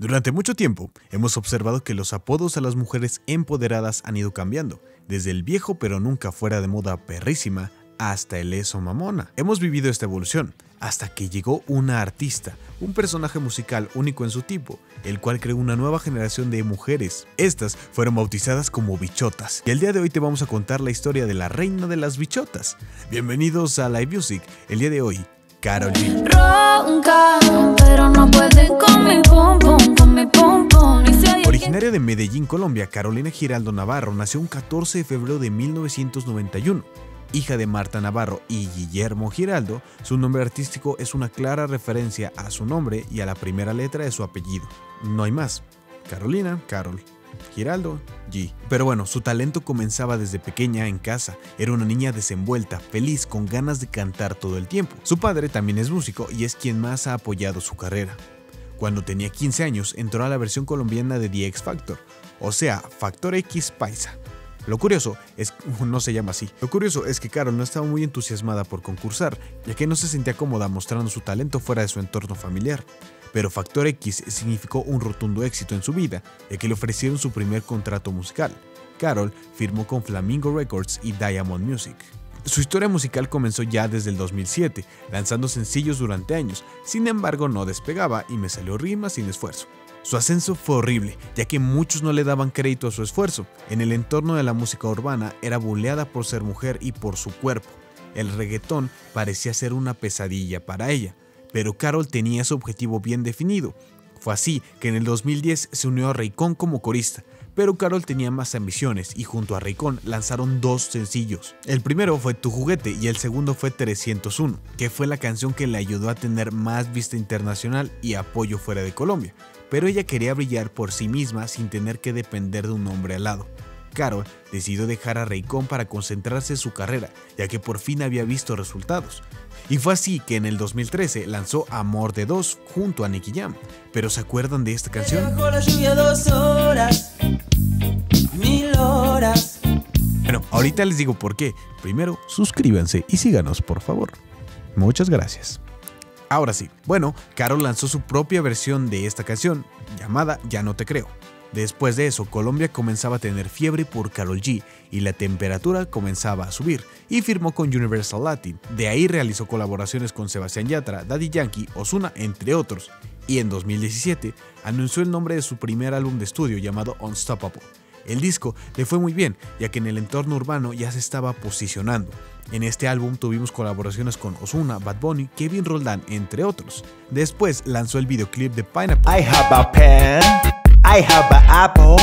Durante mucho tiempo hemos observado que los apodos a las mujeres empoderadas han ido cambiando, desde el viejo pero nunca fuera de moda perrísima hasta el eso mamona. Hemos vivido esta evolución hasta que llegó una artista, un personaje musical único en su tipo, el cual creó una nueva generación de mujeres. Estas fueron bautizadas como bichotas, y el día de hoy te vamos a contar la historia de la reina de las bichotas. Bienvenidos a Live Music. El día de hoy, Karol G. Ronca, pero no pueden con mi pum pum, con mi pum pum. Originaria de Medellín, Colombia, Carolina Giraldo Navarro nació un 14 de febrero de 1991. Hija de Marta Navarro y Guillermo Giraldo, su nombre artístico es una clara referencia a su nombre y a la primera letra de su apellido. No hay más. Carolina, Karol, Giraldo, G. Pero bueno, su talento comenzaba desde pequeña en casa. Era una niña desenvuelta, feliz, con ganas de cantar todo el tiempo. Su padre también es músico y es quien más ha apoyado su carrera. Cuando tenía 15 años, entró a la versión colombiana de The X Factor, o sea, Factor X Paisa. Lo curioso es no se llama así. Lo curioso es que Karol no estaba muy entusiasmada por concursar, ya que no se sentía cómoda mostrando su talento fuera de su entorno familiar. Pero Factor X significó un rotundo éxito en su vida, ya que le ofrecieron su primer contrato musical. Karol firmó con Flamingo Records y Diamond Music. Su historia musical comenzó ya desde el 2007, lanzando sencillos durante años. Sin embargo, no despegaba y me salió rima sin esfuerzo. Su ascenso fue horrible, ya que muchos no le daban crédito a su esfuerzo. En el entorno de la música urbana era buleada por ser mujer y por su cuerpo. El reggaetón parecía ser una pesadilla para ella, pero Karol tenía su objetivo bien definido. Fue así que en el 2010 se unió a Raycon como corista, pero Karol tenía más ambiciones y junto a Raycon lanzaron dos sencillos. El primero fue Tu Juguete y el segundo fue 301, que fue la canción que le ayudó a tener más vista internacional y apoyo fuera de Colombia. Pero ella quería brillar por sí misma sin tener que depender de un hombre al lado. Karol decidió dejar a Raycon para concentrarse en su carrera, ya que por fin había visto resultados. Y fue así que en el 2013 lanzó Amor de Dos junto a Nicky Jam. ¿Pero se acuerdan de esta canción? Bajo la lluvia 2 horas, 1000 horas. Bueno, ahorita les digo por qué. Primero, suscríbanse y síganos, por favor. Muchas gracias. Ahora sí, bueno, Karol lanzó su propia versión de esta canción, llamada Ya No Te Creo. Después de eso, Colombia comenzaba a tener fiebre por Karol G y la temperatura comenzaba a subir, y firmó con Universal Latin. De ahí realizó colaboraciones con Sebastián Yatra, Daddy Yankee, Ozuna, entre otros. Y en 2017 anunció el nombre de su primer álbum de estudio llamado Unstoppable. El disco le fue muy bien, ya que en el entorno urbano ya se estaba posicionando. En este álbum tuvimos colaboraciones con Ozuna, Bad Bunny, Kevin Roldán, entre otros. Después lanzó el videoclip de Pineapple. I have a pen, I have an apple.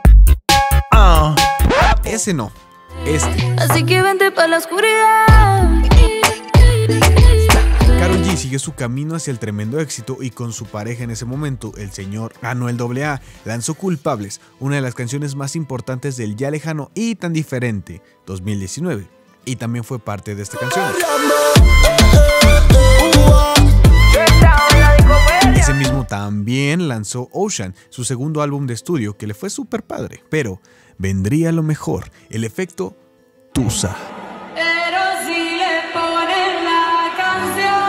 Ese no, este. Así que vente para la oscuridad. Karol G siguió su camino hacia el tremendo éxito y con su pareja en ese momento, el señor Anuel AA, lanzó Culpables, una de las canciones más importantes del ya lejano y tan diferente 2019. Y también fue parte de esta canción. Ese mismo también lanzó Ocean, su segundo álbum de estudio, que le fue súper padre. Pero vendría lo mejor, el efecto Tusa. Pero si le ponen la canción.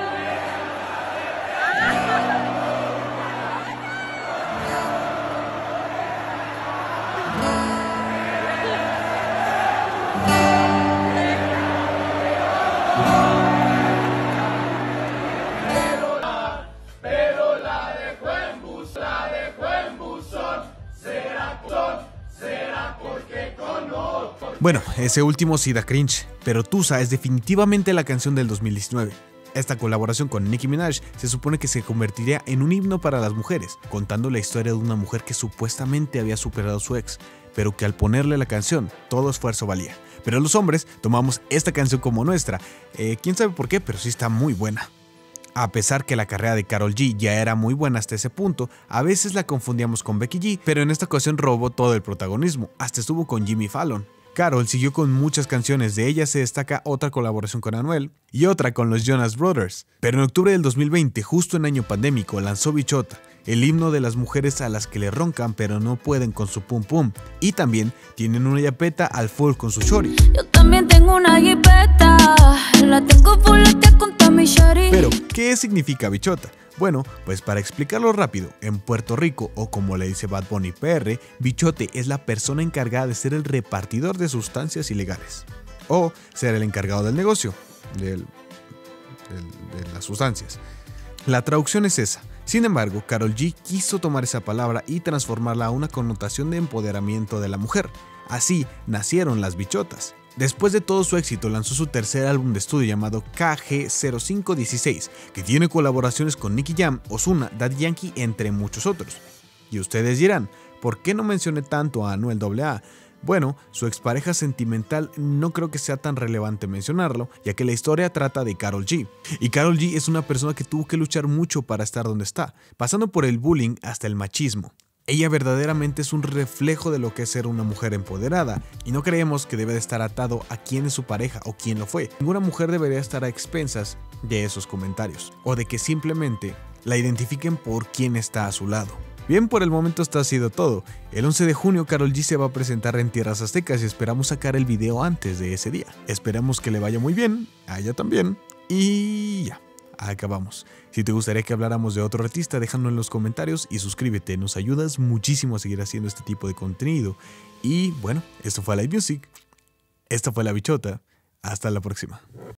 Bueno, ese último sí da cringe, pero Tusa es definitivamente la canción del 2019. Esta colaboración con Nicki Minaj se supone que se convertiría en un himno para las mujeres, contando la historia de una mujer que supuestamente había superado a su ex, pero que al ponerle la canción, todo esfuerzo valía. Pero los hombres tomamos esta canción como nuestra, quién sabe por qué, pero sí está muy buena. A pesar que la carrera de Karol G ya era muy buena hasta ese punto, a veces la confundíamos con Becky G, pero en esta ocasión robó todo el protagonismo, hasta estuvo con Jimmy Fallon. Karol siguió con muchas canciones, de ellas se destaca otra colaboración con Anuel y otra con los Jonas Brothers. Pero en octubre del 2020, justo en año pandémico, lanzó Bichota, el himno de las mujeres a las que le roncan pero no pueden con su pum pum. Y también tienen una yapeta al full con su shorty. Yo también tengo una jipeta, la tengo full con toda mi shorty. Pero, ¿qué significa Bichota? Bueno, pues para explicarlo rápido, en Puerto Rico, o como le dice Bad Bunny PR, bichote es la persona encargada de ser el repartidor de sustancias ilegales, o ser el encargado del negocio, de las sustancias. La traducción es esa. Sin embargo, Karol G quiso tomar esa palabra y transformarla a una connotación de empoderamiento de la mujer. Así nacieron las bichotas. Después de todo su éxito, lanzó su tercer álbum de estudio llamado KG0516, que tiene colaboraciones con Nicky Jam, Ozuna, Daddy Yankee, entre muchos otros. Y ustedes dirán, ¿por qué no mencioné tanto a Anuel AA? Bueno, su expareja sentimental no creo que sea tan relevante mencionarlo, ya que la historia trata de Karol G. Y Karol G es una persona que tuvo que luchar mucho para estar donde está, pasando por el bullying hasta el machismo. Ella verdaderamente es un reflejo de lo que es ser una mujer empoderada, y no creemos que debe de estar atado a quién es su pareja o quién lo fue. Ninguna mujer debería estar a expensas de esos comentarios, o de que simplemente la identifiquen por quién está a su lado. Bien, por el momento esto ha sido todo. El 11 de junio Karol G se va a presentar en Tierras Aztecas y esperamos sacar el video antes de ese día. Esperemos que le vaya muy bien, a ella también, y ya. Acabamos. Si te gustaría que habláramos de otro artista, déjalo en los comentarios y suscríbete, nos ayudas muchísimo a seguir haciendo este tipo de contenido. Y bueno, esto fue Live Music, esta fue La Bichota, hasta la próxima.